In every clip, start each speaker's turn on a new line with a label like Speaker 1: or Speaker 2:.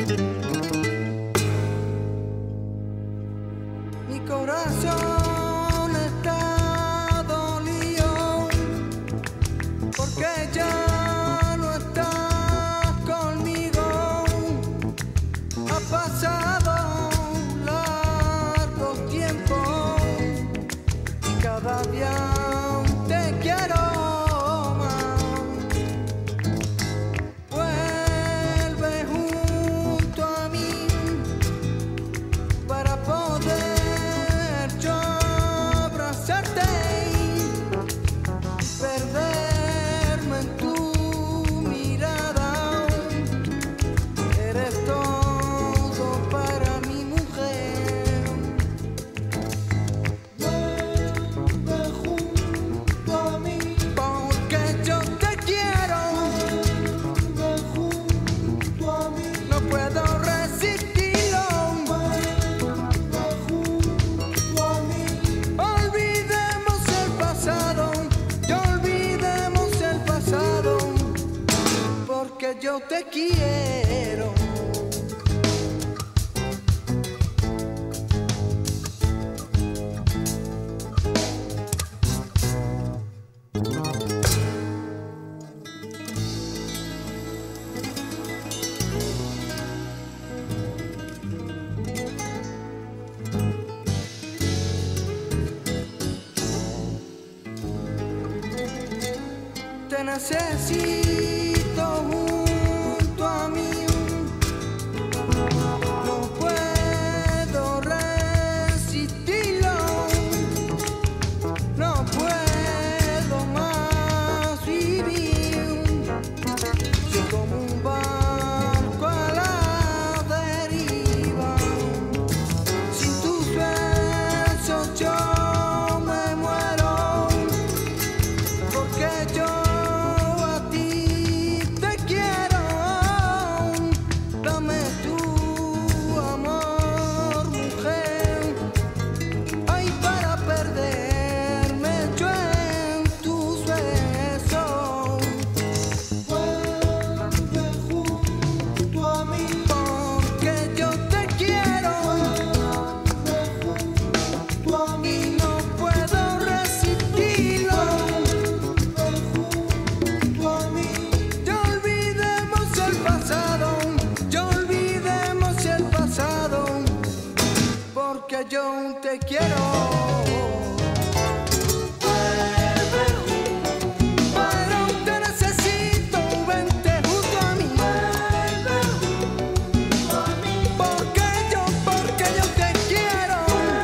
Speaker 1: Mi corazón está dolido porque ya no estás conmigo. Ha pasado largo tiempo y cada día te quiero más. Vuelve junto a mí para poder yo abrazarte y perderme en tu mirada. Eres todo para mi mujer. Vuelve junto a mí porque yo te quiero. Vuelve junto a mí, no puedo resistirlo. Vuelve junto a mí. Olvidemos el pasado, ya olvidemos el pasado, porque yo te quiero. Te necesito junto a mí. No puedo resistirlo. No puedo más vivir. Soy como un barco a la deriva. Sin tus besos yo me muero, porque yo que yo te quiero. Pero te necesito, vente junto a mí. Porque yo te quiero.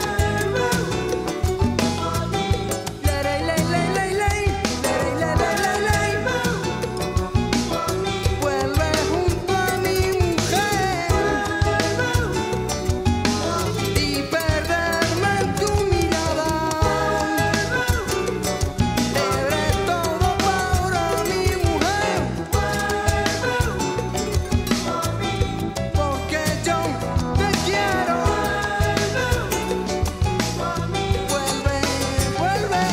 Speaker 1: Ley, ley, ley, ley, ley. Ley, ley, ley, ley, ley. Vuelve junto a mi mujer y perderme en tu mirada. Eres todo para mi mujer, porque yo te quiero. Vuelve, vuelve.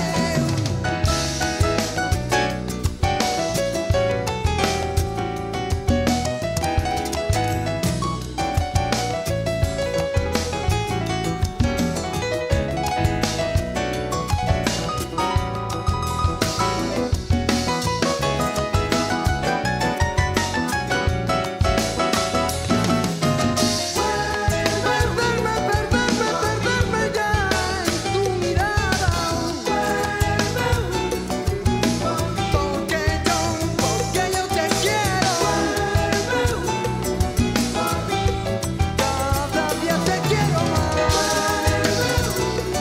Speaker 1: Perderme ya en tu mirada. Porque yo te quiero. Cada día te quiero más.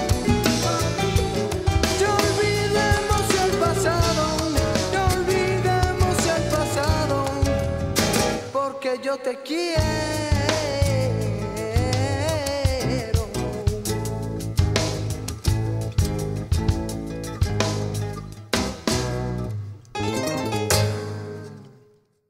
Speaker 1: Ya olvidemos el pasado, ya olvidemos el pasado, porque yo te quiero.